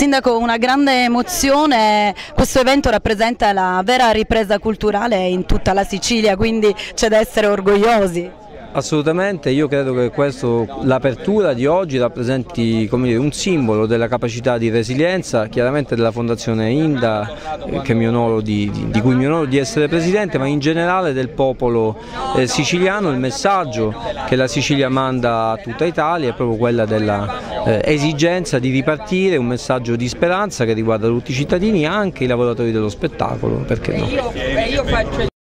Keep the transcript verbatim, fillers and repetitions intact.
Sindaco, una grande emozione, questo evento rappresenta la vera ripresa culturale in tutta la Sicilia, quindi c'è da essere orgogliosi. Assolutamente, io credo che l'apertura di oggi rappresenti, come dire, un simbolo della capacità di resilienza, chiaramente della Fondazione Inda, che mi onoro di, di, di cui mi onoro di essere presidente, ma in generale del popolo eh, siciliano. Il messaggio che la Sicilia manda a tutta Italia è proprio quella dell'esigenza eh, di ripartire, un messaggio di speranza che riguarda tutti i cittadini, anche i lavoratori dello spettacolo, perché no?